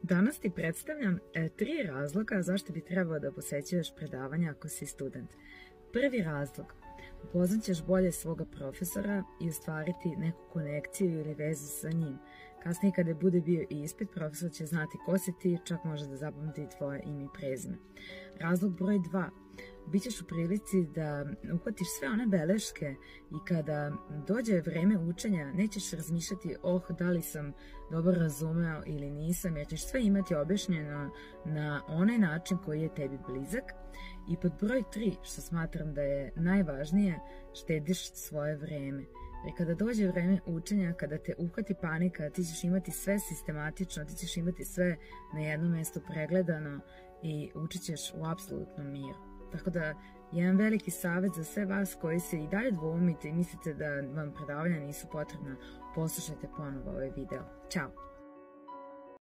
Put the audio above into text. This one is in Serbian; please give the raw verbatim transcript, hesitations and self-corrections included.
Danas ti predstavljam e, tri razloga zašto bi trebao da posećuješ predavanja ako si student. Prvi razlog, upoznaćeš bolje svoga profesora i ostvariti neku konekciju ili vezu sa njim. Kasnije kada bude bio ispit, profesor će znati ko si ti, čak može da zapamti tvoje ime i prezime. Razlog broj dva, bićeš u prilici da uhvatiš sve one beleške i kada dođe vreme učenja nećeš razmišljati oh da li sam dobro razumeo ili nisam, jer ćeš sve imati objašnjeno na onaj način koji je tebi blizak. I pod broj tri, što smatram da je najvažnije, štediš svoje vreme. Jer kada dođe vreme učenja, kada te uhvati panika, ti ćeš imati sve sistematično, ti ćeš imati sve na jednom mjestu pregledano i učit ćeš u apsolutnom miru. Tako da, jedan veliki savjet za sve vas koji se i dalje dvoumite i mislite da vam predavanja nisu potrebna, poslušajte ponovo ovaj video. Ćao!